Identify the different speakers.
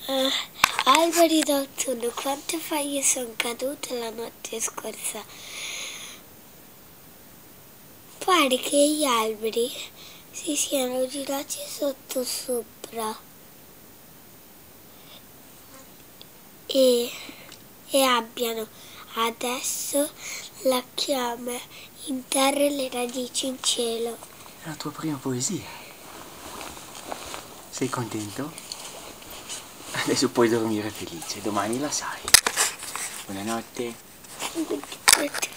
Speaker 1: Alberi d'autunno, quante foglie sono cadute la notte scorsa? Pare che gli alberi si siano girati sotto sopra e abbiano adesso la chiave in terra e le radici in cielo.
Speaker 2: È la tua prima poesia. Sei contento? Adesso puoi dormire felice, domani la sai. Buonanotte.
Speaker 1: Buonanotte.